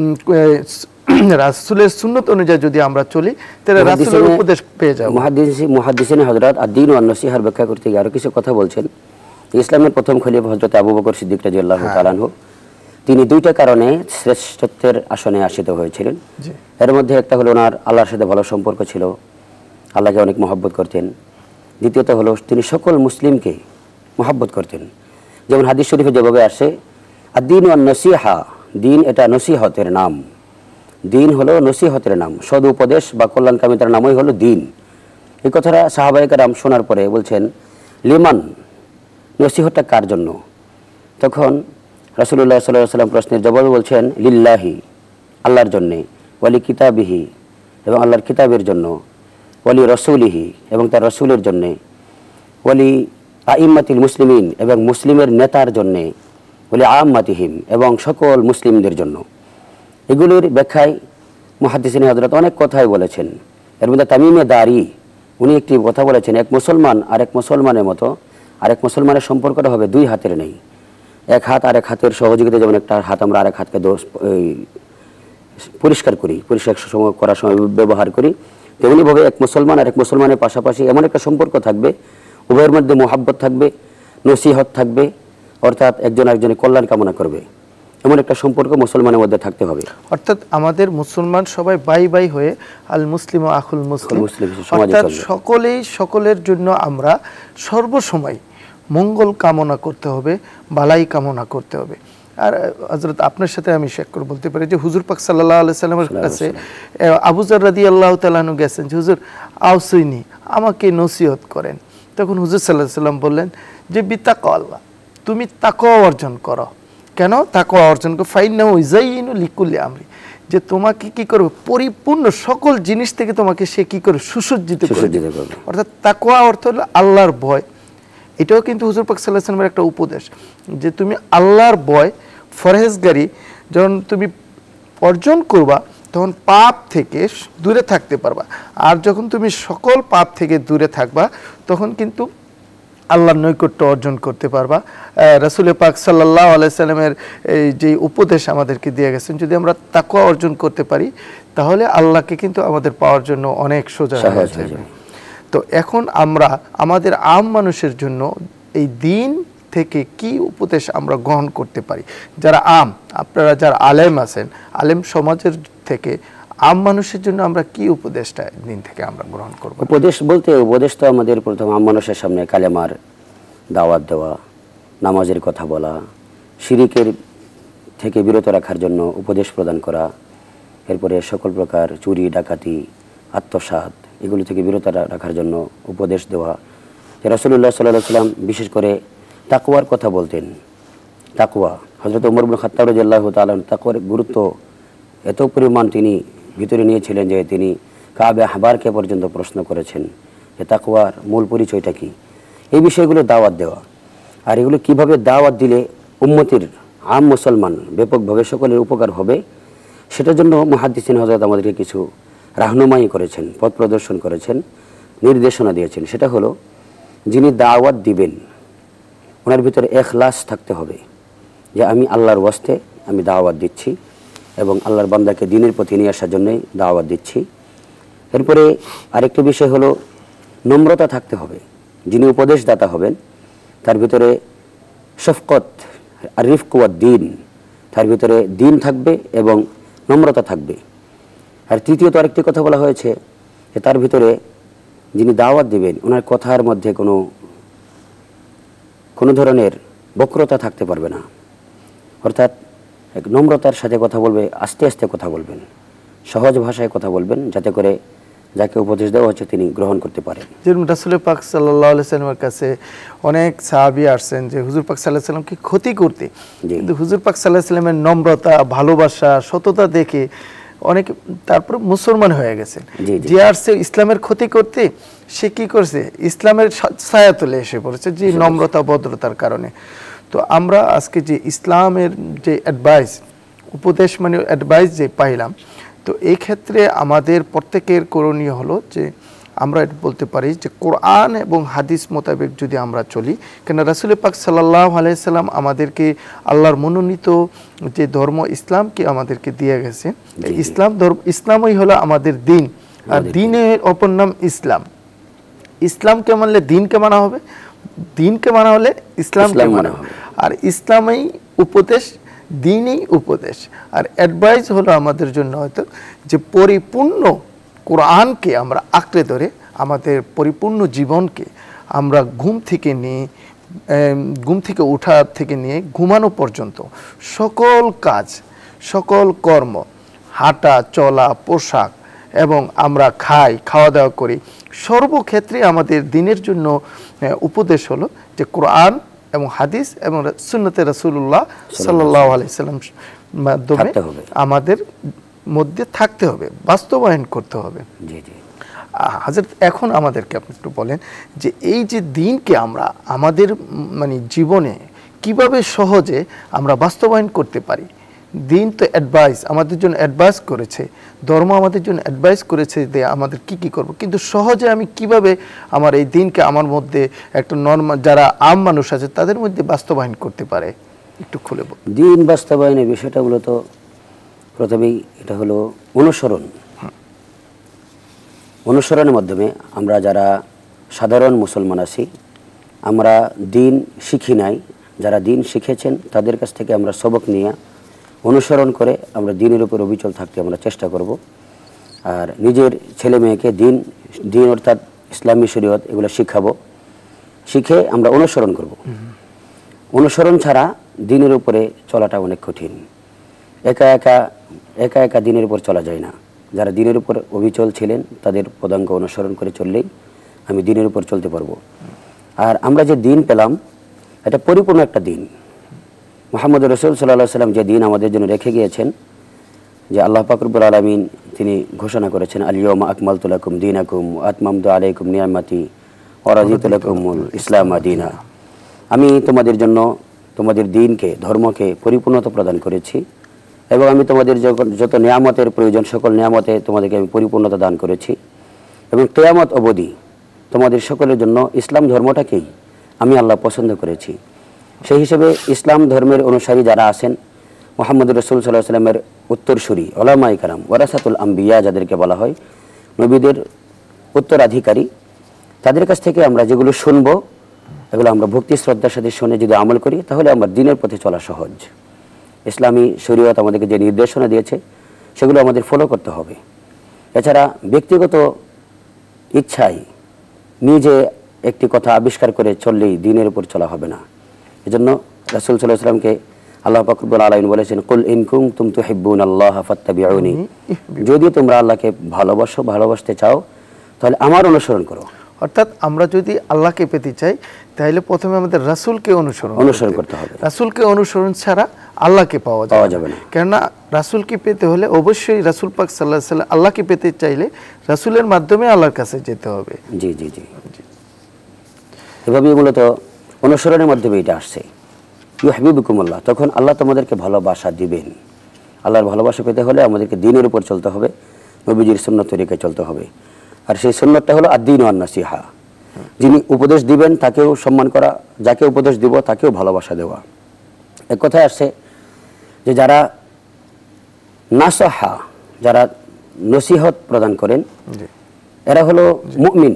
Speaker 1: রাসূলের সুন্নাত অনুযায়ী যদি আমরা চলি তাহলে রাসূলের উপদেশ পেয়ে যাব।
Speaker 2: মুহাদ্দিসিন মুহাদ্দিসিনে হযরত আদ-দ্বীন ওয়ান নসিহার ব্যাখ্যা করতে গিয়ে আরো কিছু কথা বলছেন। ইসলামের প্রথম খলিফা হযরত আবু বকর সিদ্দিক রাদিয়াল্লাহু তাআলা আনহু, তিনি দুইটা কারণে শ্রেষ্ঠত্বের আসনে আসীত হয়েছিলেন। এর মধ্যে একটা হলো ওনার আল্লাহর সাথে ভালো সম্পর্ক ছিল, আল্লাহকে অনেক মহব্বত করতেন। দ্বিতীয়ত হলো তিনি সকল মুসলিমকে মহব্বত করতেন। যেমন হাদিস শরীফে যেভাবে আসে আদ-দ্বীন ওয়ান নসিহা, দিন এটা নসিহতের নাম, দিন হলো নসিহতের নাম, সদ উপদেশ বা কল্যাণকামিতার নামই হলো দিন। এই কথাটা সাহাবায়ে কেরাম শোনার পরে বলছেন লিমান, নসিহতটা কার জন্য? তখন রাসূলুল্লাহ সাল্লাল্লাহু আলাইহি ওয়াসাল্লাম প্রশ্নের জবাবে বলছেন লিল্লাহি, আল্লাহর জন্যে, ওয়ালি কিতাবিহি, এবং আল্লাহর কিতাবের জন্য, ওয়ালি রাসূলিহি, এবং তার রাসূলের জন্যে, ওয়ালি আইম্মাতিল মুসলিমিন, এবং মুসলিমের নেতার জন্যে, ওয়ালি আম্মাতিহিম, এবং সকল মুসলিমদের জন্য। এগুলির ব্যাখ্যায় মুহাদ্দিসিন হযরত অনেক কথাই বলেছেন। এর মধ্যে তামিমে দারি উনি একটি কথা বলেছেন, এক মুসলমান আরেক মুসলমানের মতো, আরেক মুসলমানের সম্পর্কটা হবে দুই হাতের নেই। এক হাত আর এক হাতের সহযোগিতা, যেমন একটা হাত আমরা আরেক হাতকে পরিষ্কার করি, পরিষ্কার সময় করার সময় ব্যবহার করি, তেমনিভাবে এক মুসলমান আর এক মুসলমানের পাশাপাশি এমন একটা সম্পর্ক থাকবে, উভয়ের মধ্যে মোহাব্বত থাকবে, নসিহত থাকবে, অর্থাৎ একজন একজনের কল্যাণ কামনা করবে, এমন একটা সম্পর্ক মুসলমানের মধ্যে থাকতে হবে।
Speaker 1: অর্থাৎ আমাদের মুসলমান সবাই বাই বাই হয়ে আল মুসলিম আখুল মুসলিম, অর্থাৎ সকলেই সকলের জন্য আমরা সর্বসময় মঙ্গল কামনা করতে হবে, বালাই কামনা করতে হবে। আর হযরত আপনার সাথে আমি শেয়ার করে বলতে পারি যে হুজুর পাক সাল্লাল্লাহু আলাইহি সাল্লামের কাছে আবু যর রাদিয়াল্লাহু তাআলা আনহু গেছেন যে হুজুর আউসিনি, আমাকে নসিহত করেন। তখন হুজুর সাল্লাল্লাহু আলাইহি সাল্লাম বললেন যে বিতাকওয়াল্লাহ, তুমি তাকওয়া অর্জন করো। কেন তাকওয়া অর্জন করো? ফাইন্নাহু ইযায়িনু লিকুল্লি আমরি, যে তোমাকে কি করবে, পরিপূর্ণ সকল জিনিস থেকে তোমাকে সে কি করে, সুসজ্জিত করে দেবে। অর্থাৎ তাকওয়া অর্থ হলো আল্লাহর ভয়। এটাও কিন্তু হুজুর পাক সাল্লাল্লাহু আলাইহি ওয়াসাল্লামের একটা উপদেশ যে তুমি আল্লাহর ভয়, ফরহেজগারি যখন তুমি অর্জন করবা তখন পাপ থেকে দূরে থাকতে পারবা। আর যখন তুমি সকল পাপ থেকে দূরে থাকবা তখন কিন্তু আল্লাহর নৈকট্য অর্জন করতে পারবা। রাসূল পাক সাল্লাল্লাহু আলাইহি সাল্লামের এই যে উপদেশ আমাদেরকে দিয়ে গেছেন, যদি আমরা তাকওয়া অর্জন করতে পারি তাহলে আল্লাহকে কিন্তু আমাদের পাওয়ার জন্য অনেক সোজা হয়ে যাবে। তো এখন আমরা আমাদের আম মানুষের জন্য এই দিন থেকে কি উপদেশ আমরা গ্রহণ করতে পারি? যারা আম, আপনারা যারা আলেম আছেন, আলেম সমাজের থেকে আম মানুষের জন্য আমরা কি উপদেশটা দিন থেকে আমরা গ্রহণ করব?
Speaker 2: উপদেশ বলতে উপদেশ তো আমাদের প্রথম আম মানুষের সামনে কালেমার দাওয়াত দেওয়া, নামাজের কথা বলা, শিরিকের থেকে বিরত রাখার জন্য উপদেশ প্রদান করা, এরপরে সকল প্রকার চুরি ডাকাতি আত্মসাৎ এগুলো থেকে বিরত রাখার জন্য উপদেশ দেওয়া। রাসূলুল্লাহ সাল্লাল্লাহু আলাইহি ওয়াসাল্লাম বিশেষ করে তাকওয়ার কথা বলতেন। তাকওয়া হযরত ওমর ইবনে খাত্তাব রাদিয়াল্লাহু তাআলা তাকওয়ার গুরুত্ব এত পরিমাণ তিনি ভিতরে নিয়েছিলেন যে তিনি কাবে আহবারকে পর্যন্ত প্রশ্ন করেছেন যে তাকওয়ার মূল পরিচয়টা কি। এই বিষয়গুলো দাওয়াত দেওয়া, আর এগুলো কিভাবে দাওয়াত দিলে উম্মতের আম মুসলমান ব্যাপকভাবে সকলের উপকার হবে, সেটার জন্য মুহাদ্দিসিন হযরত আমাদেরকে কিছু রাহনুমাই করেছেন, পথ প্রদর্শন করেছেন, নির্দেশনা দিয়েছেন। সেটা হলো যিনি দাওয়াত দিবেন ওনার ভিতরে ইখলাস থাকতে হবে যে আমি আল্লাহর ওয়াস্তে আমি দাওয়াত দিচ্ছি এবং আল্লাহর বান্দাকে দ্বীনের প্রতি নিয়ে আসার জন্যই দাওয়াত দিচ্ছি। এরপরে আরেকটি বিষয় হলো নম্রতা থাকতে হবে। যিনি উপদেশদাতা হবেন তার ভিতরে শফকত আর রিফক ওয়া দ্বীন, তার ভিতরে দ্বীন থাকবে এবং নম্রতা থাকবে। আর তৃতীয়ত আরেকটি কথা বলা হয়েছে যে তার ভিতরে যিনি দাওয়াত দিবেন ওনার কথার মধ্যে কোনো কোনো ধরনের বক্রতা থাকতে পারবে না, অর্থাৎ এক নম্রতার সাথে কথা বলবে, আস্তে আস্তে কথা বলবেন, সহজ ভাষায় কথা বলবেন, যাতে করে যাকে উপদেশ দেওয়া হচ্ছে তিনি গ্রহণ করতে পারেন।
Speaker 1: যেরকম রাসূল পাক সাল্লাল্লাহু আলাইহি সাল্লামের কাছে অনেক সাহাবী আসছেন যে হুজুর পাক সাল্লাল্লাহু আলাইহি সাল্লামকে ক্ষতি করতে, কিন্তু হুজুর পাক সাল্লাল্লাহু আলাইহি সাল্লামের নম্রতা, ভালোবাসা, সততা দেখে অনেক তারপর মুসলমান হয়ে গেছেন। যে আসছে ইসলামের ক্ষতি করতে, সে কি করছে, ইসলামের ছায়াতলে এসে পড়েছে যে নম্রতা ভদ্রতার কারণে। তো আমরা আজকে যে ইসলামের যে অ্যাডভাইস, উপদেশ মানে অ্যাডভাইস যে পাইলাম, তো এই ক্ষেত্রে আমাদের প্রত্যেকের করণীয় হলো যে আমরা এটা বলতে পারি যে কোরআন এবং হাদিস মোতাবেক যদি আমরা চলি, কেন রাসূল পাক সাল্লাল্লাহু আলাইহি সাল্লাম আমাদেরকে আল্লাহর মনোনীত যে ধর্ম ইসলামকে আমাদেরকে দিয়ে গেছে। ইসলাম ধর্ম, ইসলামই হলো আমাদের দিন, আর দিনের অপর নাম ইসলাম। ইসলামকে মানলে দিনকে মানা হবে, দিনকে মানা হলে ইসলামকে মানা হবে। আর ইসলামই উপদেশ, দিনই উপদেশ। আর অ্যাডভাইস হলো আমাদের জন্য হয়তো যে পরিপূর্ণ কোরআনকে আমরা আঁকড়ে ধরে আমাদের পরিপূর্ণ জীবনকে আমরা ঘুম থেকে নিয়ে ঘুম থেকে ওঠা থেকে নিয়ে ঘুমানো পর্যন্ত সকল কাজ, সকল কর্ম, হাঁটা চলা, পোশাক এবং আমরা খাই, খাওয়া দাওয়া করি, সর্বক্ষেত্রে আমাদের দিনের জন্য উপদেশ হলো যে কোরআন এবং হাদিস এবং সুন্নতে রাসূলুল্লাহ সাল্লাল্লাহু আলাইহি সাল্লাম মাধ্যমে আমাদের মধ্যে থাকতে হবে, বাস্তবায়ন করতে হবে।
Speaker 2: জি জি
Speaker 1: হযরত, এখন আমাদেরকে আপনি একটু বলেন যে এই যে দিনকে আমরা আমাদের মানে জীবনে কিভাবে সহজে আমরা বাস্তবায়ন করতে পারি। দিন তো অ্যাডভাইস, আমাদের জন্য অ্যাডভাইস করেছে, ধর্ম আমাদের জন্য অ্যাডভাইস করেছে যে আমাদের কি কি করব, কিন্তু সহজে আমি কিভাবে আমার এই দিনকে আমার মধ্যে একটা নরমাল যারা আম মানুষ আছে তাদের মধ্যে বাস্তবায়ন করতে পারে। একটু খুলে বলুন।
Speaker 2: দিন বাস্তবায়নের বিষয়টা মূলত প্রথমেই এটা হলো অনুসরণ। অনুসরণের মাধ্যমে আমরা যারা সাধারণ মুসলমান আছি, আমরা দিন শিখি নাই, যারা দিন শিখেছেন তাদের কাছ থেকে আমরা সবক নিয়ে অনুসরণ করে আমরা দিনের উপর অবিচল থাকতে আমরা চেষ্টা করব। আর নিজের ছেলে মেয়েকে দিন দিন অর্থাৎ ইসলামী শরীয়ত এগুলো শিখাবো, শিখে আমরা অনুসরণ করব। অনুসরণ ছাড়া দিনের উপরে চলাটা অনেক কঠিন। একা একা একা একা দিনের উপর চলা যায় না। যারা দিনের উপর অবিচল ছিলেন তাদের পদাঙ্ক অনুসরণ করে চললেই আমি দিনের উপর চলতে পারবো। আর আমরা যে দিন পেলাম এটা পরিপূর্ণ একটা দিন। মুহাম্মদ রাসূল সাল্লাল্লাহু আলাইহি ওয়াসাল্লাম যে দিন আমাদের জন্য রেখে গিয়েছেন, যে আল্লাহ পাক রব্বুল আলামিন তিনি ঘোষণা করেছেন, আল ইয়াউমা আকমালতু লাকুম দীনাকুম ওয়া আতমামতু আলাইকুম নি'মাতি ওয়া রাদিতু লাকুমুল ইসলাম দীনা। আমি তোমাদের জন্য তোমাদের দিনকে, ধর্মকে পরিপূর্ণতা প্রদান করেছি এবং আমি তোমাদের যত নিয়ামতের প্রয়োজন সকল নিয়ামতে তোমাদেরকে আমি পরিপূর্ণতা দান করেছি এবং কিয়ামত অবধি তোমাদের সকলের জন্য ইসলাম ধর্মটাকেই আমি আল্লাহ পছন্দ করেছি। সেই হিসেবে ইসলাম ধর্মের অনুসারী যারা আছেন, মুহাম্মদ রাসূল সাল্লাল্লাহু আলাইহি ওয়াসাল্লামের উত্তরসূরি উলামায়ে কেরাম, ওয়ারাসাতুল আম্বিয়া যাদেরকে বলা হয়, নবীদের উত্তরাধিকারী, তাদের কাছ থেকে আমরা যেগুলো শুনবো এগুলো আমরা ভক্তি শ্রদ্ধার সাথে শুনে যদি আমল করি তাহলে আমার দিনের পথে চলা সহজ। ইসলামী শরীয়ত আমাদেরকে যে নির্দেশনা দিয়েছে সেগুলো আমাদের ফলো করতে হবে। এছাড়া ব্যক্তিগত ইচ্ছায় নিজে একটি কথা আবিষ্কার করে চললেই দিনের উপর চলা হবে না। এজন্য রাসূল সাল্লাল্লাহু আলাইহি ওয়াসাল্লামকে আল্লাহ পাক রব্বুল আলামিন বলেছেন, কুল ইন কুনতুম তুহিব্বুনাল্লাহ ফাত্তাবিউনি, যদি তোমরা আল্লাহকে ভালোবাসো, ভালোবাসতে চাও তাহলে আমার অনুসরণ করো।
Speaker 1: অর্থাৎ আমরা যদি আল্লাহকে পেতে চাই তাহলে প্রথমে আমাদের রাসূলকে অনুসরণ
Speaker 2: অনুসরণ করতে হবে।
Speaker 1: রাসূলকে অনুসরণ ছাড়া আল্লাহকে পাওয়া
Speaker 2: পাওয়া যাবে না।
Speaker 1: কেননা রাসূলকে পেতে হলে অবশ্যই রাসূল পাক সাল্লাল্লাহু আলাইহি ওয়াসাল্লাম, আল্লাহকে পেতে চাইলে রাসূলের মাধ্যমে আল্লাহর কাছে যেতে হবে।
Speaker 2: জি জি জি এভাবে মূলত অনুসরণের মাধ্যমে এটা আসছে। ইউহিব্বুকুমুল্লাহ, তখন আল্লাহ তোমাদেরকে ভালোবাসা দিবেন। আল্লাহর ভালোবাসা পেতে হলে আমাদেরকে দিনের উপর চলতে হবে, নবীজির সুন্নাত তরিকায় চলতে হবে। আর সেই সুন্নাতটা হলো আদ-দীন ওয়ান নাসিহা। যিনি উপদেশ দিবেন তাকেও সম্মান করা, যাকে উপদেশ দিব তাকেও ভালোবাসা দেওয়া। এক কথায় আসছে যে যারা নাসহা, যারা নসিহত প্রদান করেন এরা হলো মুমিন।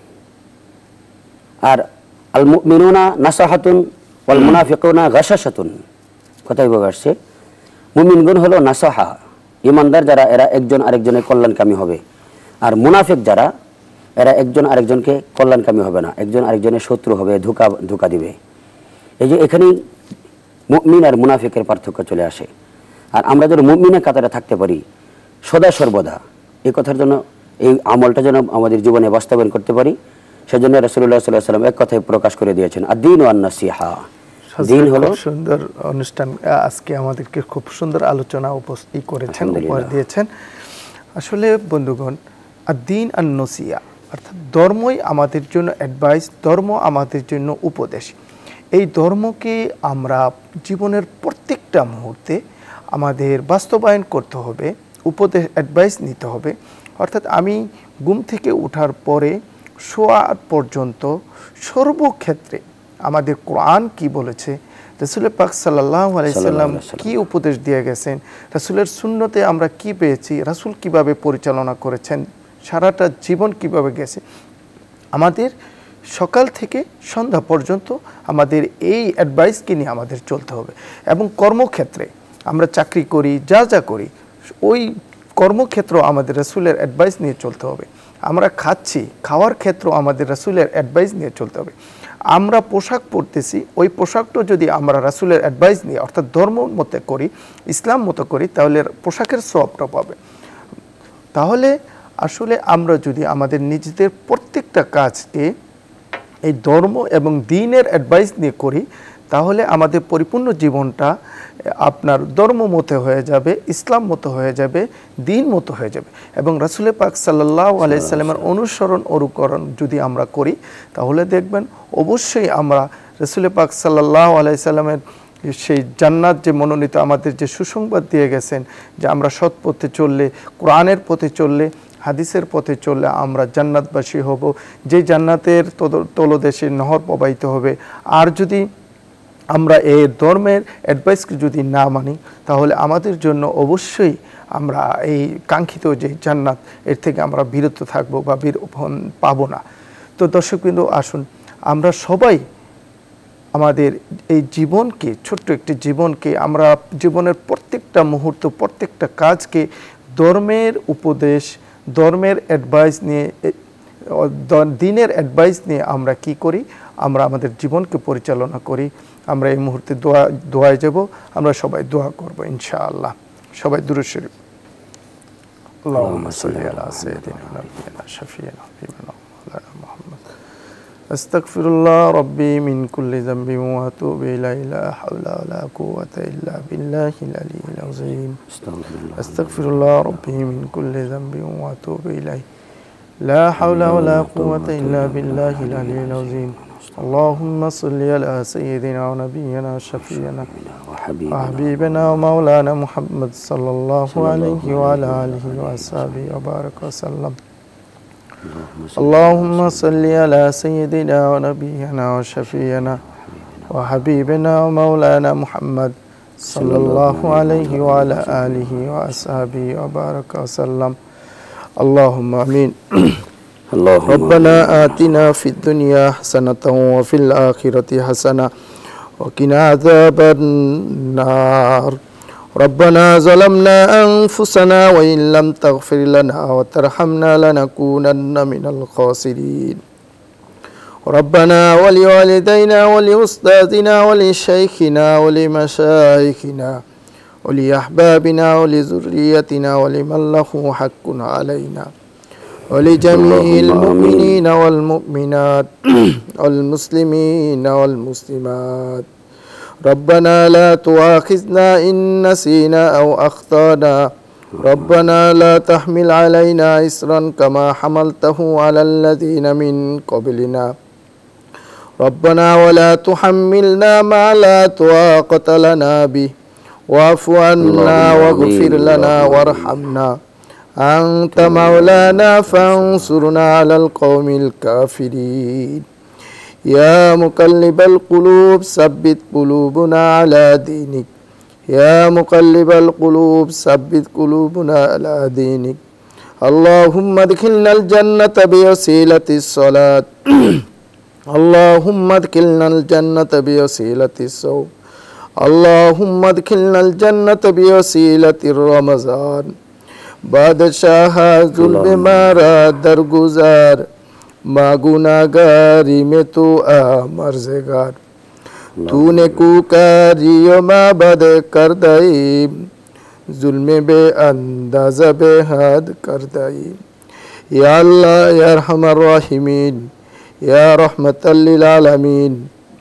Speaker 2: আর আল মুমিনুনা নাসাহাতুন ওয়াল মুনাফিকুনা গাশাশাতুন, কথাই বলে আসছে মুমিনগণ হলো নাসাহা, ইমানদার যারা এরা একজন আরেকজনের কল্যাণকামী হবে। আর মুনাফিক যারা এরা একজন আরেকজনকে কল্যাণকামী হবে না, একজন আরেকজনের শত্রু হবে, ধোঁকা ধোঁকা দিবে। এই যে এখানেই মুমিন আর মুনাফিকের পার্থক্য চলে আসে। আর আমরা যেন মুমিনের কাতারে থাকতে পারি সদা সর্বদা, এই কথার জন্য এই আমলটা যেন আমাদের জীবনে বাস্তবায়ন করতে পারি, সেজন্য রাসূলুল্লাহ সাল্লাল্লাহু আলাইহি ওয়াসাল্লাম এক কথায় প্রকাশ করে দিয়েছেন, আদ-দীন ওয়ান নাসিহা। দিন হলো
Speaker 1: সুন্দর অনুষ্ঠান, আজকে আমাদেরকে খুব সুন্দর আলোচনা উপস্থিত করেছেন, উপহার দিয়েছেন। আসলে বন্ধুগণ, আদ-দীন আন নসিহা অর্থাৎ ধর্মই আমাদের জন্য অ্যাডভাইস, ধর্ম আমাদের জন্য উপদেশ। এই ধর্মকে আমরা জীবনের প্রত্যেকটা মুহূর্তে আমাদের বাস্তবায়ন করতে হবে, উপদেশ অ্যাডভাইস নিতে হবে। অর্থাৎ আমি ঘুম থেকে ওঠার পরে শোয়া পর্যন্ত সর্বক্ষেত্রে আমাদের কোরআন কি বলেছে, রাসূল পাক সাল্লাল্লাহু আলাইহি সাল্লাম কি উপদেশ দিয়ে গেছেন, রাসূলের সুন্নতে আমরা কি পেয়েছি, রাসূল কিভাবে পরিচালনা করেছেন, সারাটা জীবন কিভাবে গেছে, আমাদের সকাল থেকে সন্ধ্যা পর্যন্ত আমাদের এই অ্যাডভাইসকে নিয়ে আমাদের চলতে হবে। এবং কর্মক্ষেত্রে আমরা চাকরি করি, যা যা করি, ওই কর্মক্ষেত্র আমাদের রাসূলের অ্যাডভাইস নিয়ে চলতে হবে। আমরা খাচ্ছি, খাওয়ার ক্ষেত্র আমাদের রাসূলের অ্যাডভাইস নিয়ে চলতে হবে। আমরা পোশাক পরতেছি, ওই পোশাকটা যদি আমরা রাসূলের অ্যাডভাইস নিয়ে অর্থাৎ ধর্ম মতে করি, ইসলাম মতো করি, তাহলে পোশাকের সওয়াবটা পাবে। তাহলে আসলে আমরা যদি আমাদের নিজেদের প্রত্যেকটা কাজকে এই ধর্ম এবং দ্বীনের অ্যাডভাইস নিয়ে করি, তাহলে আমাদের পরিপূর্ণ জীবনটা আপনার ধর্ম মতো হয়ে যাবে, ইসলাম মতো হয়ে যাবে, দ্বীন মতো হয়ে যাবে। এবং রাসূল পাক সাল্লাল্লাহু আলাইহি সাল্লামের অনুসরণ অনুকরণ যদি আমরা করি, তাহলে দেখবেন অবশ্যই আমরা রাসূল পাক সাল্লাল্লাহু আলাইহি সাল্লামের সেই জান্নাত যে মনোনীত আমাদের যে সুসংবাদ দিয়ে গেছেন, যে আমরা সৎ পথে চললে, কোরআনের পথে চললে, হাদিসের পথে চললে আমরা জান্নাতবাসী হব, যে জান্নাতের তলদেশে নহর প্রবাহিত হবে। আর যদি আমরা এই ধর্মের অ্যাডভাইসকে যদি না মানি তাহলে আমাদের জন্য অবশ্যই আমরা এই কাঙ্ক্ষিত যে জান্নাত এর থেকে আমরা বিরত থাকবো বা বীর পাবো না। তো দর্শকবৃন্দ, আসুন আমরা সবাই আমাদের এই জীবনকে, ছোট্ট একটি জীবনকে, আমরা জীবনের প্রত্যেকটা মুহূর্ত, প্রত্যেকটা কাজকে ধর্মের উপদেশ, ধর্মের অ্যাডভাইস নিয়ে, দিনের অ্যাডভাইস নিয়ে আমরা কি করি, আমরা আমাদের জীবনকে পরিচালনা করি। আমরা এই মুহূর্তে দোয়া দোয়ায় যাব, আমরা সবাই দোয়া করব ইনশাআল্লাহ। সবাই দুরূদ শরীফ। আল্লাহুম্মা সাল্লি আলা সাইয়্যিদিনা নাবিয়িনা শাফিঈনা হাবিবিনা মাওলানা মুহাম্মদ। আস্তাগফিরুল্লাহ রাব্বি মিন কুল্লি যামবিন ওয়া আতুবু ইলাইহি লা হাওলা ওয়া লা কুওয়াতা ইল্লা বিল্লাহিল আলিয়্যিল আযীম। আস্তাগফিরুল্লাহ রাব্বি মিন কুল্লি যামবিন ওয়া আতুবু ইলাইহি লা হাওলা ওয়া লা কুওয়াতা ইল্লা বিল্লাহিল আলিয়্যিল আযীম। اللهم صل على سيدنا ونبينا شفيعنا وحبيبنا ومولانا محمد صلى الله عليه وعلى آله وصحبه وبارك وسلم. اللهم صل على سيدنا ونبينا وشفيعنا وحبيبنا ومولانا محمد صلى الله عليه وعلى آله وصحبه وبارك وسلم. اللهم آمين. ربنا آتنا في الدنيا حسنة وفي الآخرة حسنة وقنا عذاب النار. ربنا ظلمنا أنفسنا وإن لم تغفر لنا وترحمنا لنكونن من الخاسرين. ربنا ولوالدينا ولأستاذنا ولشيخنا ولمشايخنا ولأحبابنا ولذريتنا ولمن له حق علينا ولجميع المؤمنين والمؤمنات والمسلمين والمسلمات. ربنا لا تؤاخذنا إن نسينا أو أخطأنا. ربنا لا تحمل علينا إصرا كما حملته على الذين من قبلنا. ربنا ولا تحملنا ما لا طاقة لنا به واعف عنا واغفر لنا وارحمنا أنت مولانا فانصرنا على القوم الكافرين. يا مقلب القلوب ثبت قلوبنا على دينك. يا مقلب القلوب ثبت قلوبنا على دينك. اللهم ادخلنا الجنة بوسيلة الصلاة. اللهم ادخلنا الجنة بوسيلة الصوم. اللهم ادخلنا الجنة بوسيلة رمضان. बादशाह जुल्म मारा दरगुजार मा गुनागारी में तो आ मर्ज़गार. तूने कुकारियो मा बद कर दई जुल्म बे अंदाज़ा बे हद कर दई. या अल्लाह या अरहमर राहिमीन या रहमतल लिल आलमीन.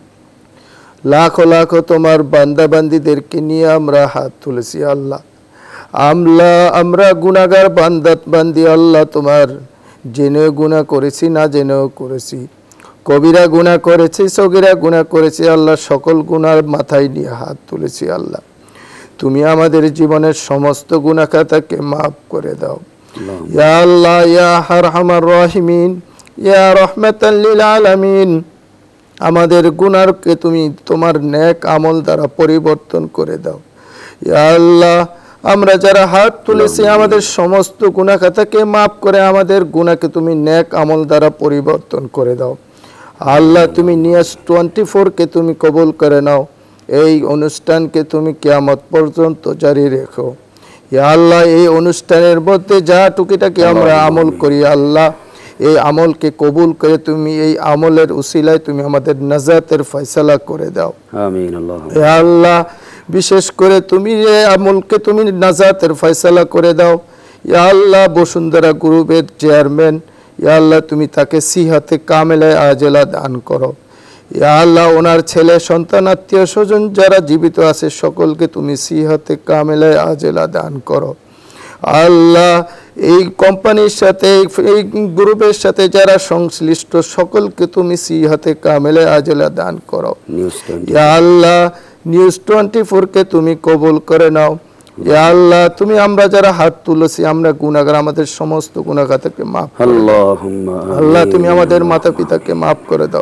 Speaker 1: लाखों लाखों तुम्हार बंदा बंदीদেরকে নিয়ে আমরা হাত তুলেছি আল্লাহ। আমলা আমরা গুনাহগার বান্দাত বান্দি আল্লাহ, তোমার জেনে গুনাহ করেছি না জেনেও করেছি, কবিরা গুনাহ করেছি সগীরা গুনাহ করেছি আল্লাহ, সকল গুনার মাথায় নিয়ে হাত তুলেছি আল্লাহ। তুমি আমাদের জীবনের সমস্ত গুনাহ খাতাকে মাফ করে দাও ইয়া আল্লাহ ইয়া আরহামার রাহিমিন ইয়া রাহমাতাল লিল আলামিন। আমাদের গুনাহকে তুমি তোমার নেক আমল দ্বারা পরিবর্তন করে দাও ইয়া আল্লাহ। আমরা যারা হাত তুলেছি আমাদের সমস্ত গুনাহ খাতাকে মাফ করে আমাদের গুনাহকে তুমি নেক আমল দ্বারা পরিবর্তন করে দাও আল্লাহ। তুমি নিয়াজ টোয়েন্টি ফোর কে তুমি কবুল করে নাও, এই অনুষ্ঠানকে তুমি কিয়ামত পর্যন্ত জারি রেখো ইয়া আল্লাহ। এই অনুষ্ঠানের মধ্যে যা টুকিটাকি আমরা আমল করি আল্লাহ, এই আমলকে কবুল করে তুমি এই আমলের উসিলায় তুমি আমাদের নাজাতের ফয়সালা করে দাও
Speaker 2: আমিন আল্লাহ।
Speaker 1: ইয়া আল্লাহ বিশেষ করে তুমি এই আমলকে তুমি নাজাতের ফয়সালা করে দাও ইয়া আল্লাহ। বসুন্ধরা গ্রুপের চেয়ারম্যান ইয়া আল্লাহ তুমি তাকে সিহাতে কামেলায় আজেলা দান করো ইয়া আল্লাহ। ওনার ছেলে সন্তান আত্মীয় স্বজন যারা জীবিত আছে সকলকে তুমি সিহাতে কামেলায় আজেলা দান করো আল্লাহ। এই কোম্পানির সাথে এই গ্রুপের সাথে যারা সংশ্লিষ্ট সকলকে তুমি সিহাতে কামেলে আজলা দান করো ইয়া আল্লাহ। নিউজ টোয়েন্টি ফোর কে তুমি কবুল করে নাও ইয়া আল্লাহ। তুমি আমরা যারা হাত তুলেছি আমরা গুনাহগার, আমাদের সমস্ত গুনাহ খাতাকে মাফ করে দাও আল্লাহ। তুমি আমাদের মাতা পিতাকে মাফ করে দাও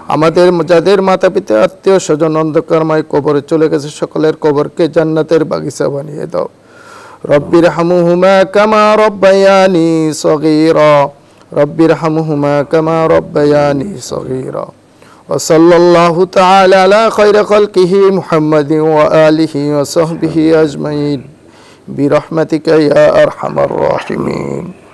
Speaker 1: আমাদের যাদের মাতা পিতা আত্মীয় স্বজন অন্ধকারময় কবরে চলে গেছে সকলের কবরকে জান্নাতের বাগিচা বানিয়ে দাও। রব্বির হামুহুমা কামা রব্বায়ানি সগীরা রব্বির হামুহুমা কামা রব্বায়ানি সগীরা ওয়া সাল্লাল্লাহু তাআলা আলা খায়রি খালকিহি মুহাম্মাদিন ওয়া আলিহি ওয়া সাহবিহি আজমাইন বিরহমাতিকা ইয়া আরহামার রাহিমিন।